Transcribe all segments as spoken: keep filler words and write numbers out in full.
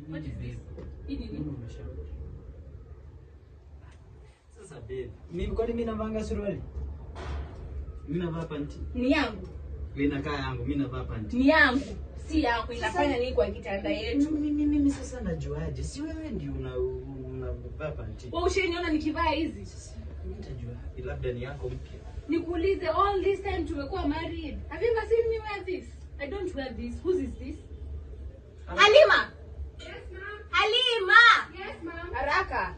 What is this? Ini ni umeshauri. Sasa babe, mimi kwani mimi navanga suruali? Mimi navaa panty. Ni yangu. Linakaa yangu, mimi navaa panty. Ni yangu. Si yako, inafanya nini kwa kitanda yetu? Mimi mimi sasa najuaje? Si wewe ndio una unavaa panty. Wewe ushaniona nikivaa hizi? Nitajua. Labda ni yako mpya. Nikuulize, all this time tumekuwa married. Have you ever seen me wear this? I don't wear this. Whose is this? Halima. Yes, ma'am. Halima. Yes, ma'am. Haraka.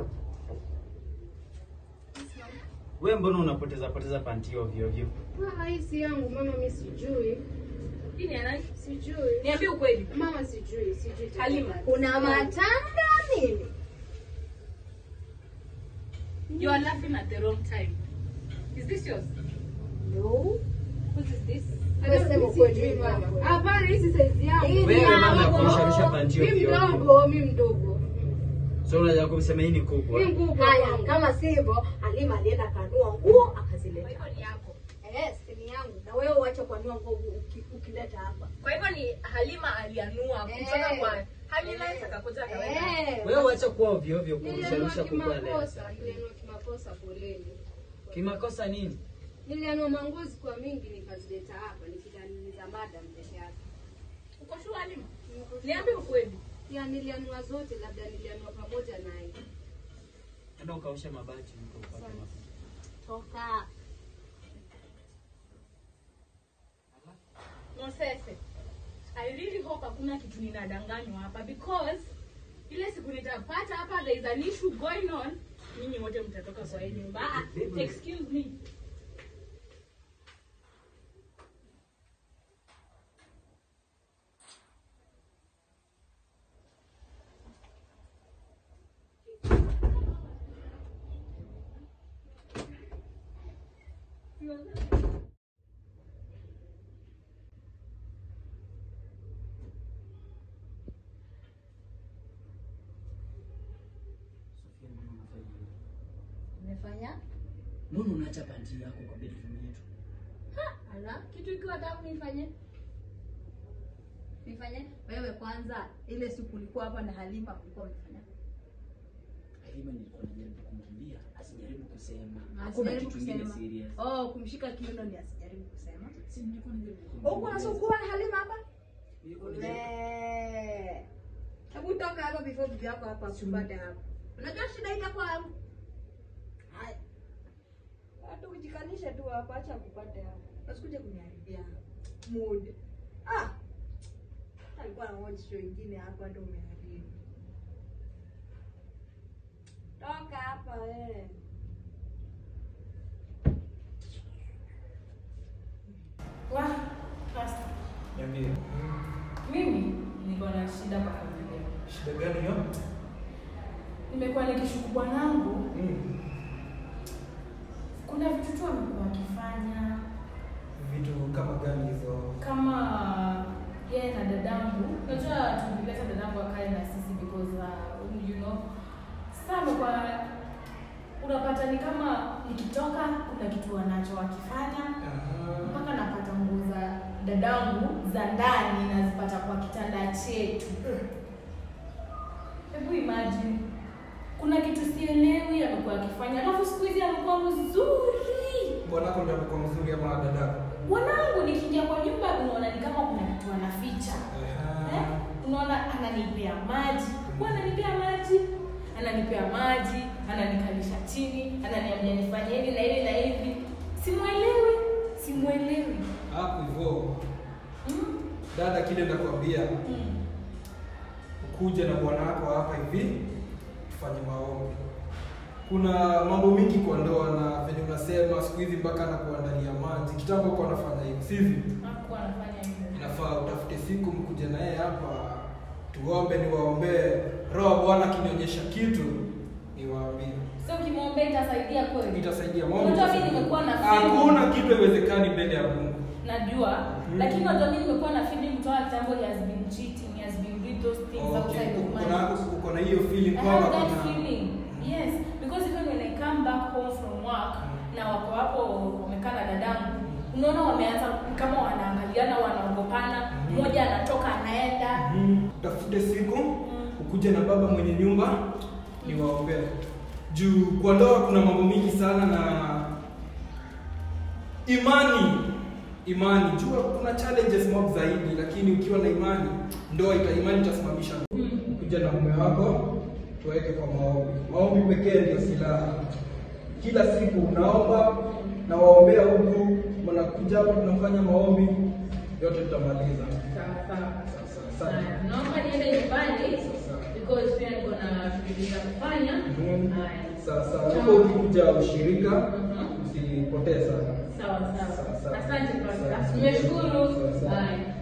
Wewe mbona unapoteza poteza panty ovyo ovyo? Mama, hii si yangu mama, mimi sijui. Hii ni nani? Sijui. Niambie ukweli. Mama sijui, sijui. Halima, kuna matanga nini? You are laughing at the wrong time. Is this yours? No. What is this? Sema kweli mama. Hapana, hii si size yangu. Wewe mama kunisharisha panty ovyo ovyo. Mimi mdogo, mimi mdogo. So unajua kusema hii ni kubwa. Hii kubwa. Haya, kama sivyo, Halima alienda kanua nguo akazileta. Kwa hivyo ni yako. Yes, ni yangu. Na wewe uache kunua nguo ukileta hapa. Kwa hivyo ni Halima alianua kutoka kwa Halima akakuja akaweka. Wewe uache kuwa ovyo ovyo kunisharisha kubwa leo. Nilianua kimakosa poleni. Kimakosa nini? Nilianua manguzi kwa mingi nikazileta hapa nikidaniza madam peke yake. Uko sure Halima? Niambie ukweli. Ya nilianua zote, labda nilianua pamoja naye. Ndio ukaosha mabati huko upate mafuta. Toka. Mosese. I really hope hakuna kitu ninadanganywa hapa because ile siku nitapata hapa there is an issue going on. Ninyi wote mtatoka kwa hii nyumba. Excuse me. Umefanya? Mbona unaacha panty yako kwa bedroom yetu? Ha, ala, kitu ikiwa tamu nifanye. Nifanye? Wewe kwanza ile siku ulikuwa hapa na Halima ulikuwa umefanya. Halima nilikuwa najaribu kumwambia asijaribu kusema. Hakuna Kitu kitu kingine kusema. serious. Oh, kumshika kiuno ni asijaribu kusema. Si nilikuwa najaribu. Uko unasukua Halima hapa? Nilikuwa najaribu. Eh. Hebu toka hapa before bibi yako hapa kupata hapa. Unajua shida itakuwa hapo. Hai. Watu kujikanisha tu hapa, acha kupata hapa. Usikuje kuniharibia mood. Ah. Alikuwa na watch show nyingine hapa ndio umeharibu. Toka hapa wewe. Wah, pasta. Niambie. Mimi niko na shida kwa familia. Shida gani hiyo? Nimekuwa nikishuku bwanangu. Mm. Kuna vitu tu amekuwa akifanya. Vitu kama gani hizo? Kama yeye na dadangu. Unajua tulileta dadangu akae na sisi because uh, you know. Sasa amekuwa unapata ni kama nikitoka kuna kitu anacho akifanya. Aha. Mpaka napata nguo za dadangu za ndani nazipata kwa kitanda chetu. Hebu imagine. Kuna kitu sielewi amekuwa akifanya. Alafu siku hizi amekuwa mzuri. Bwanako ndio amekuwa mzuri ama dadako? Bwanangu nikiingia kwa nyumba unaona ni kama kuna kitu anaficha. Aha. Eh? Unaona ananipea maji. Kwa ananipea maji. Ananipea maji, ananikalisha chini, ananiambia nifanye hivi na hivi na hivi. Simuelewi. Simuelewi. Hapo hivyo. Mm? Dada, kile nakwambia. Mm. Ukuje na bwanako hapa hivi tufanye maombi. Kuna mambo mingi kwa ndoa na venye unasema siku hizi mpaka anakuandalia maji. Kitambo kwa anafanya hivi, sivyo? Hakuwa anafanya hivyo. Inafaa utafute siku mkuje na yeye hapa tuombe, niwaombee. Roho Bwana kinionyesha kitu niwaambie. Sio kimwombe itasaidia kweli. Itasaidia Mungu. Unajua mimi nimekuwa na feeling. Hakuna kitu haiwezekani mbele ya Mungu. Najua, Mm. lakini unajua mimi nimekuwa na feeling mtoa kitambo he has been cheating, he has been doing those things Okay. outside of Uko na marriage. uko na hiyo feeling I kwamba have that kuna feeling. Yes, because even when I come back home from work Mm. na wako hapo wamekaa na dadangu, unaona wameanza kama wanaangaliana, wanaogopana, Mm. mmoja anatoka anaenda. Mm. Tafute siku Mm. nikuje na baba mwenye nyumba niwaombee. Juu kwa ndoa kuna mambo mingi sana na imani imani jua kuna challenges mob zaidi, lakini ukiwa na imani ndoa ita imani itasimamisha. Kuja na mume wako tuweke kwa maombi. Maombi pekee ndio silaha. Kila siku unaomba na waombea huku, mnakuja hapa tunafanya maombi, yote tutamaliza. Sawa sawa. Sawa. Naomba niende nyumbani because pia niko na shughuli za kufanya. Sawa sawa. Hapo ukikuja ushirika usipotee sana. Sawa sawa. Asante pastor. Nimeshukuru. Bye.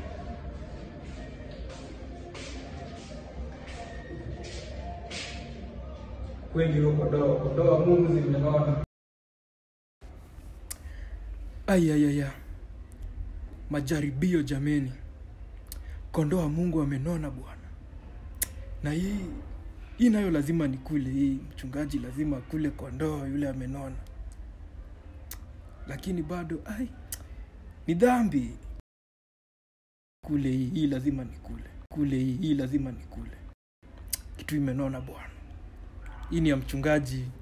Wengi huko doa, doa Mungu zimeona. Ayayaya. Majaribio jameni. Kondoa Mungu amenona bwana. Na hii hii nayo lazima nikule hii. Mchungaji lazima kule kondoo yule amenona. Lakini bado ai ni dhambi. Kule hii, hii lazima nikule. Kule hii, hii lazima nikule. Kitu imenona bwana. Hii ni ya mchungaji.